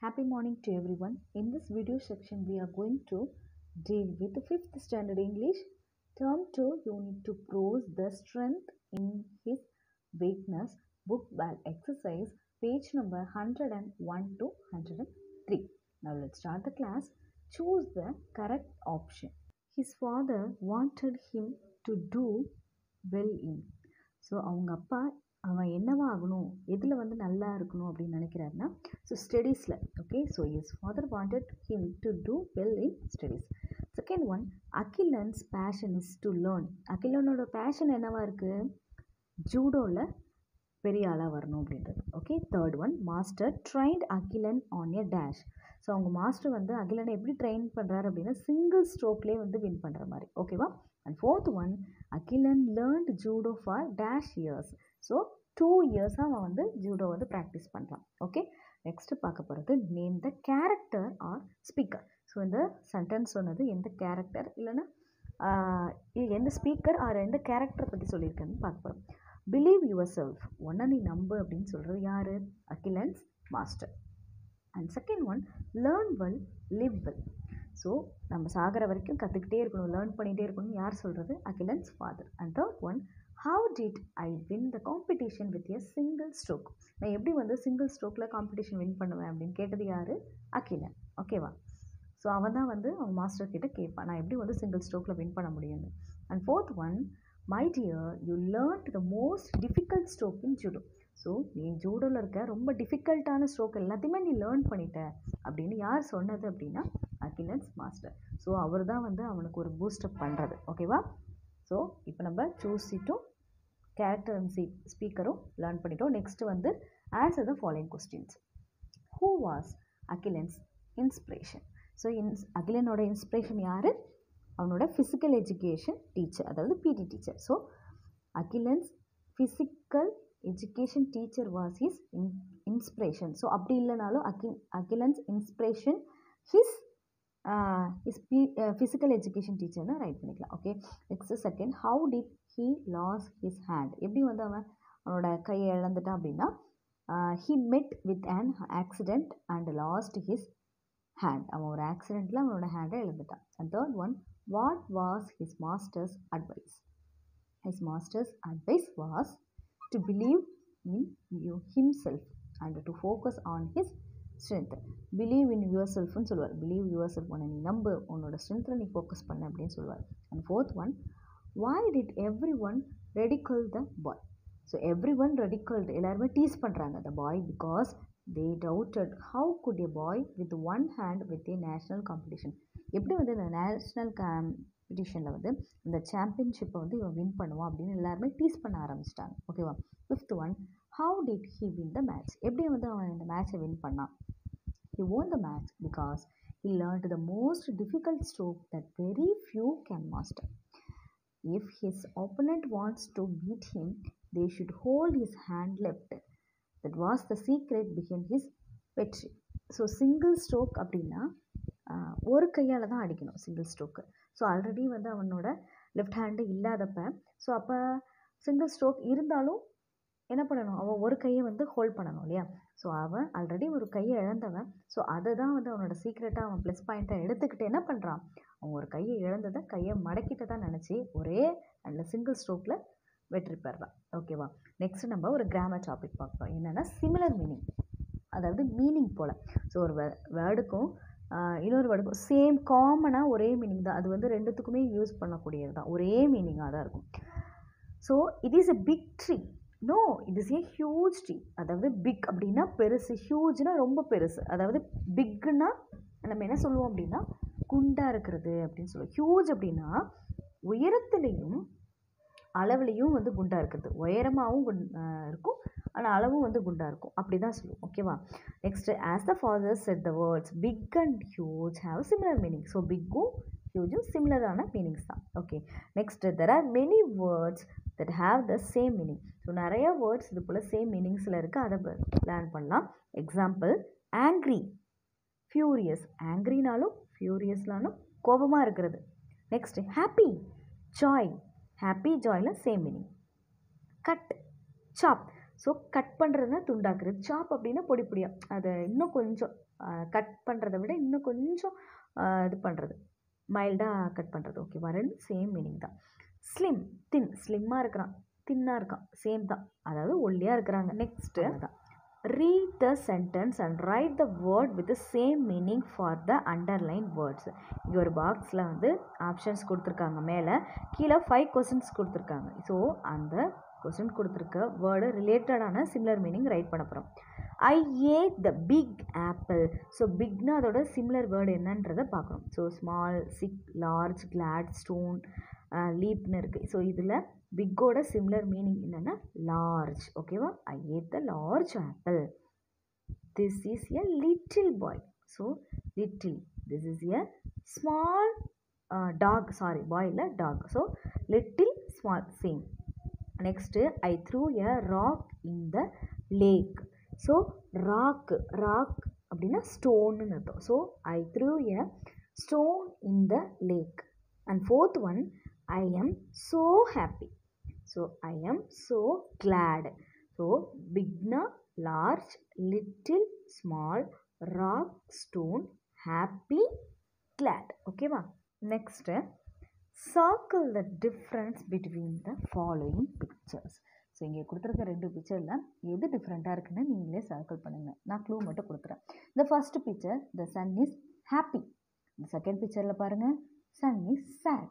Happy morning to everyone. In this video section, we are going to deal with the 5th standard English, term 2, unit 2, prose the strength in his weakness, book bag exercise, page number 101 to 103. Now let's start the class. Choose the correct option. His father wanted him to do well in. So அவங்க அப்பா அவன் என்னவா ஆகணும் எதில் நல்லா இருக்கணும் அப்படின்னு நினைக்கிறாருன்னா ஸோ ஸ்டடீஸில் okay so his father wanted him to do well in studies. Second one, Akilan's passion is to learn. அகிலனோட பேஷன் என்னவா இருக்குது, ஜூடோவில் பெரிய ஆளாக வரணும் அப்படின்றது. Okay. Third one, master trained Akilan on a dash. So அவங்க மாஸ்டர் அகிலனை எப்படி ட்ரெயின் பண்ணுறாரு அப்படின்னா சிங்கிள் ஸ்ட்ரோக்லேயே வின் பண்ணுற மாதிரி. ஓகேவா. And fourth one, Akilan learnt judo for dash years. So 2 இயர்ஸாக அவன் ஜூடோ ப்ராக்டிஸ் பண்ணுறான். ஓகே. நெக்ஸ்ட்டு பார்க்க போகிறது name the character or speaker. So இந்த சென்டென்ஸ் சொன்னது எந்த கேரக்டர் இல்லைன்னா எந்த ஸ்பீக்கர் ஆர் எந்த கேரக்டரை பற்றி சொல்லியிருக்கேன்னு பார்க்க போகிறோம். பிலீவ் யுவர் செல்ஃப், ஒன்றை நீ நம்பு அப்படின்னு சொல்கிறது யார், Akilan's master. And second one, learn well live well. So நம்ம சாகிற வரைக்கும் கற்றுக்கிட்டே இருக்கணும், லேர்ன் பண்ணிகிட்டே இருக்கணும், யார் சொல்கிறது, Akilan's father. And third one, how did I win the competition with a single stroke. நான் எப்படி சிங்கிள் ஸ்ட்ரோக்கில் காம்படிஷன் வின் பண்ணுவேன் அப்படின்னு கேட்டது யார், அகிலன். ஓகேவா. ஸோ அவன் தான் அவன் மாஸ்டர் கிட்ட கேட்பான், நான் எப்படி சிங்கிள் ஸ்ட்ரோக்கில் வின் பண்ண முடியும்னு. And fourth one, my dear you learnt the most difficult stroke in judo. So நீ ஜூடோவில் இருக்க ரொம்ப டிஃபிகல்ட்டான ஸ்ட்ரோக் எல்லாத்தையுமே நீ லேர்ன் பண்ணிட்ட அப்படின்னு யார் சொன்னது அப்படின்னா அகிலன்ஸ் மாஸ்டர். ஸோ அவர் தான் அவனுக்கு ஒரு பூஸ்டப் பண்ணுறது. ஓகேவா. ஸோ இப்போ நம்ம சூஸிட்டும் கேரக்டர் அண்ட் ஸ்பீக்கரும் லேர்ன் பண்ணிட்டோம். Next answer the following questions. Who was Akilan's inspiration. So அகிலனோட இன்ஸ்பிரேஷன் யார், அவனோட ஃபிசிக்கல் எஜுகேஷன் டீச்சர், அதாவது PT teacher. So Akilan's physical education teacher was his inspiration. So அப்படி இல்லைனாலும் Akilan's inspiration his physical education டீச்சர்னு ரைட் பண்ணிக்கலாம். Okay. Next second, how did he lose his hand. எப்படி அவனோட கையை இழந்துட்டான் அப்படின்னா he met with an accident and last his hand. அவன் ஒரு ஆக்சிடெண்ட்டில் அவனோட ஹேண்டை இழந்துட்டான். And third one, what was his master's advice. His master's advice was to believe in himself and to focus on his strength. Believe in your செல்ஃப்னு சொல்லுவார். Believe your self, உன்னை நீ நம்பு, உன்னோட ஸ்ட்ரென்த்தில் நீ ஃபோக்கஸ் பண்ண அப்படின்னு சொல்லுவார். And fourth one, why did everyone ridicule the boy. So every ridiculed, எல்லாருமே டீஸ் பண்ணுறாங்க the boy because they doubted how could a boy with one hand with a national competition. எப்படி இந்த national காம்படிஷனில் இந்த சாம்பியன்ஷிப்பை இவன் win பண்ணுவான் அப்படின்னு எல்லாருமே டீஸ் பண்ண ஆரம்பிச்சிட்டாங்க. ஓகேவா. Fifth one, how did he win the match. எப்படி அவன் இந்த மேட்சை வின் பண்ணான். he won the match because he learned the most difficult stroke that very few can master. If his opponent wants to beat him, they should hold his hand left. That was the secret behind his victory. So single stroke அப்படின்னா ஒரு கையால் தான் அடிக்கணும் single stroke. So already அவனோட left hand இல்லாதப்ப so அப்போ single stroke இருந்தாலும் என்ன பண்ணணும், அவன் ஒரு கையை ஹோல்ட் பண்ணணும் இல்லையா. ஸோ அவன் ஆல்ரெடி ஒரு கையை இழந்தவன். ஸோ அதை தான் அவனோட சீக்ரெட்டாக அவன் ப்ளஸ் பாயிண்ட்டை எடுத்துக்கிட்டு என்ன பண்ணுறான், அவன் ஒரு கையை இழந்ததை கையை மடக்கிட்ட தான் நினச்சி ஒரே அந்த சிங்கிள் ஸ்ட்ரோக்கில் வெற்றி பெறலாம். ஓகேவா. நெக்ஸ்ட் நம்ம ஒரு கிராமர் டாபிக் பார்க்குறோம். என்னென்னா சிமிலர் மீனிங், அதாவது மீனிங் போல். ஸோ ஒரு வேர்டுக்கும் இன்னொரு வேர்டுக்கும் சேம் காமனாக ஒரே மீனிங் தான், அது ரெண்டுத்துக்குமே யூஸ் பண்ணக்கூடியது தான், ஒரே மீனிங்காக தான் இருக்கும். So it is a big tree. No, it is a huge tree. அதாவது பிக் அப்படின்னா பெருசு, ஹியூஜ்னா ரொம்ப பெருசு. அதாவது பிக்னா நம்ம என்ன சொல்லுவோம் அப்படின்னா குண்டாக இருக்கிறது அப்படின்னு சொல்லுவோம். ஹியூஜ் அப்படின்னா உயரத்துலேயும் அளவுலேயும் குண்டாக இருக்கிறது, உயரமாகவும் இருக்கும் ஆனால் அளவும் குண்டாக இருக்கும், அப்படி தான் சொல்லுவோம். Okay. Next, as the father said the words big and huge have similar meaning. So பிக்கும் ஹியூஜும் சிமிலரான மீனிங்ஸ் தான். Okay. Next, there are many words that have the same meaning. So நிறைய வேர்ட்ஸ் இது போல் சேம் மீனிங்ஸில் இருக்குது, அதை லேர்ன் பண்ணலாம். Example, angry, furious. ஆங்க்ரினாலும் ஃபியூரியஸ்னாலும் கோபமாக இருக்கிறது. Next, happy, joy. ஹாப்பி ஜாயில் same meaning. Cut, chop. So cut பண்ணுறதுனா துண்டாக்குறது, சாப் அப்படின்னா பொடி பொடியாக, அதை இன்னும் கொஞ்சம் கட் பண்ணுறதை விட இன்னும் கொஞ்சம் இது பண்ணுறது, மைல்டாக கட் பண்ணுறது. ஓகேவா, ரெண்டு சேம் மீனிங் தான். ஸ்லிம், தின், ஸ்லிம்மாக இருக்கிறான், தின்னாக இருக்கான், சேம் தான், அதாவது ஒல்லியாக இருக்கிறாங்க. நெக்ஸ்ட்டு தான், read the sentence and write the word with the same meaning for the underlined words. இங்கே ஒரு பாக்ஸில் வந்து ஆப்ஷன்ஸ் கொடுத்துருக்காங்க, மேலே கீழே 5 கொஸ்டின்ஸ் கொடுத்துருக்காங்க. ஸோ அந்த கொஸ்டின் கொடுத்துருக்க வேர்டு ரிலேட்டடான சிமிலர் மீனிங் ரைட் பண்ண போகிறோம். I ate the big apple. So பிக்னா அதோட சிமிலர் வேர்டு என்னன்றதை பார்க்கணும். So small, sick, large, glad, stone, லீப்னு இருக்குது. ஸோ இதில் பிக்கோட சிமிலர் மீனிங் என்னென்னா லார்ஜ். ஓகேவா, I ate the large apple. This is a little boy. So little, this is a small dog, sorry boy இல்லை dog. So little, small, same. Next I threw a rock in the lake. So rock, rock அப்படின்னா ஸ்டோன்னு அர்த்தம். So I threw a stone in the lake. And fourth one, I am so happy. So I am so glad. So big na, large, little, small, rock, stone, happy, glad. Okay va? Next, circle the difference between the following pictures. So இங்கே கொடுத்துருக்க ரெண்டு பிக்சரில் எது டிஃப்ரெண்ட்டாக இருக்குன்னு நீங்களே circle பண்ணுங்கள். நான் க்ளூ மட்டும் கொடுத்துறேன். இந்த first picture, the sun is happy. இந்த செகண்ட் பிக்சரில் பாருங்கள், சன் இஸ் சேட்.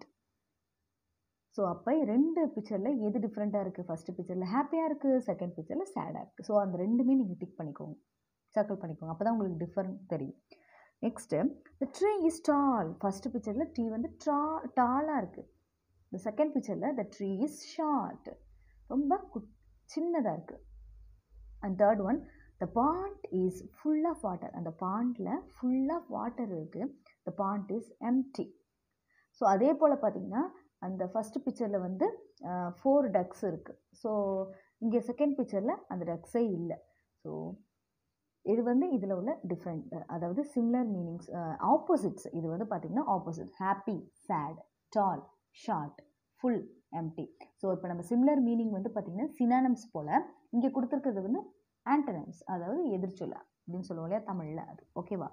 ஸோ அப்போ ரெண்டு பிக்சரில் எது டிஃப்ரெண்ட்டாக இருக்குது? ஃபஸ்ட்டு பிக்சரில் ஹாப்பியாக இருக்குது, செகண்ட் பிக்சரில் சேடாக இருக்குது. ஸோ அந்த ரெண்டுமே நீங்கள் டிக் பண்ணிக்கோங்க, சர்க்கிள் பண்ணிக்கோங்க, அப்போ தான் உங்களுக்கு டிஃப்ரெண்ட் தெரியும். Next, the tree is tall. First picture tree வந்து டாலாக இருக்குது. இந்த செகண்ட் பிக்சரில் த ட்ரீ இஸ் ஷார்ட், ரொம்ப சின்னதாக இருக்குது. And third one, the pond is full of water. அந்த பாண்டில் ஃபுல் ஆஃப் வாட்டர் இருக்குது. The pond is empty. So அதே போல் பார்த்திங்கன்னா அந்த ஃபஸ்ட்டு பிக்சரில் வந்து 4 டக்ஸ் இருக்குது. ஸோ இங்கே செகண்ட் பிக்சரில் அந்த டக்ஸே இல்லை. ஸோ இது வந்து இதில் உள்ள டிஃப்ரெண்ட், அதாவது சிமிலர் மீனிங்ஸ், ஆப்போசிட்ஸ். இது வந்து பார்த்திங்கன்னா opposite, happy, sad, tall, short, full, empty. So இப்போ நம்ம சிமிலர் மீனிங் வந்து பார்த்திங்கன்னா சினானம்ஸ் போல், இங்கே கொடுத்துருக்கிறது வந்து ஆன்டனம்ஸ், அதாவது எதிர்ச்சொல் அப்படின்னு சொல்லுவோம் இல்லையா தமிழில், அது. ஓகேவா?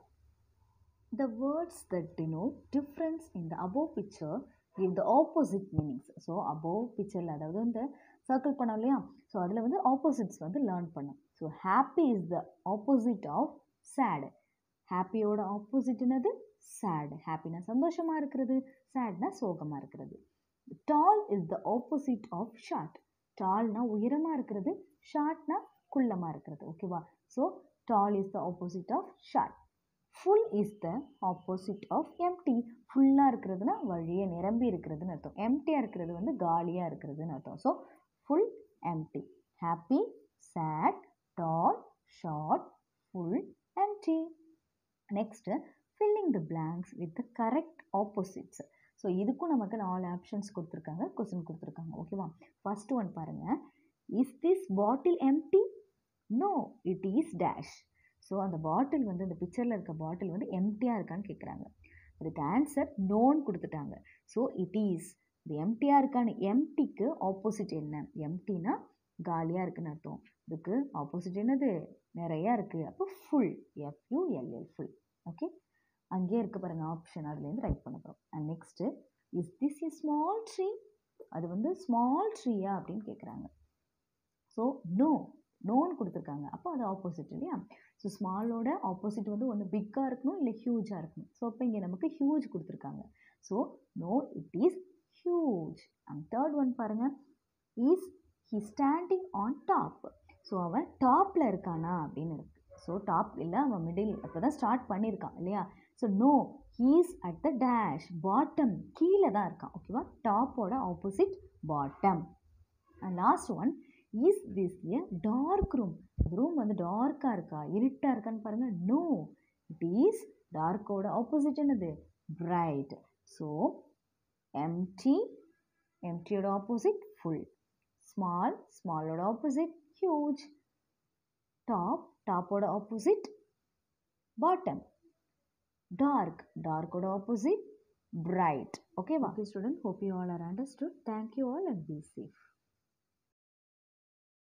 The words that denote difference in the above picture give the opposite meanings. So above pictureல, அதாவது இந்த சர்க்கிள் பண்ணோம் இல்லையா, ஸோ அதில் வந்து ஆப்போசிட்ஸ் வந்து லேர்ன் பண்ணோம். So happy is the opposite of sad. ஹாப்பியோட ஆப்போசிட் என்னது? சேட். ஹாப்பினா சந்தோஷமாக இருக்கிறது, சேட்னா சோகமாக இருக்கிறது. Tall is the opposite of short. டால்னா உயரமாக இருக்கிறது, ஷார்ட்னா குள்ளமாக இருக்கிறது. ஓகேவா? So tall is the opposite of short. Full is the opposite of empty. ஃபுல்லாக இருக்கிறதுனா வழியே நிரம்பி இருக்கிறதுன்னு அர்த்தம். எம்டியாக இருக்கிறது வந்து காலியாக இருக்கிறதுன்னு அர்த்தம். So full, empty. Happy, sad, tall, short, full, empty. Next, filling the blanks with the correct opposites. So இதுக்கும் நமக்கு 4 ஆப்ஷன்ஸ் கொடுத்துருக்காங்க, கொஸ்டின் கொடுத்துருக்காங்க. ஓகேவா? ஃபர்ஸ்ட் ஒன் பாருங்கள், is this bottle empty? No, it is dash. So அந்த bottle வந்து, இந்த பிக்சரில் இருக்க பாட்டில் வந்து எம்டியாக இருக்கான்னு கேட்குறாங்க. அதுக்கு ஆன்சர் நோன்னு கொடுத்துட்டாங்க. ஸோ இட் இஸ், இது எம்டியாக இருக்கான்னு. எம்டிக்கு ஆப்போசிட் என்ன? எம்டினா காலியாக இருக்குன்னு அர்த்தம். இதுக்கு ஆப்போசிட் என்னது? நிறையா இருக்குது. அப்போ ஃபுல், FULL, ஃபுல். ஓகே, அங்கேயே இருக்குது பாருங்கள் ஆப்ஷன், அதுலேருந்து ரைட் பண்ண போகிறோம். And next, is this a small tree? அது வந்து ஸ்மால் ட்ரீயா அப்படின்னு கேட்குறாங்க. ஸோ நோன்னு கொடுத்துருக்காங்க, அப்போ அது ஆப்போசிட் இல்லையா? ஸோ ஸ்மாலோட ஆப்போசிட் வந்து ஒன்று பிக்காக இருக்கணும், இல்லை ஹியூஜாக இருக்கணும். ஸோ அப்போ இங்கே நமக்கு ஹியூஜ் கொடுத்துருக்காங்க. So no, it is huge. And third one பாருங்கள், is he standing on top? So அவன் டாப்பில் இருக்கானா அப்படின்னு இருக்கு. ஸோ டாப் இல்லை, அவன் மிடில், அப்போ தான் ஸ்டார்ட் பண்ணியிருக்கான் இல்லையா? So no, he's at the dash, bottom, கீழே தான் இருக்கான். ஓகேவா? டாப்போட opposite bottom. And last one, is this a dark room? இந்த ரூம் வந்து டார்க்காக இருக்கா, இருட்டாக இருக்கான்னு பாருங்கள். நோ, இட் இஸ், டார்க்கோட ஆப்போசிட் என்னது? பிரைட். ஸோ எம்டி, எம்டியோட ஆப்போசிட் ஃபுல். ஸ்மால், ஸ்மாலோட ஆப்போசிட் ஹியூஜ். டாப், டாப்போட ஆப்போசிட் பாட்டம். டார்க், டார்க்கோட opposite bright. Okay, student, hope you all are understood. Thank you all and be safe.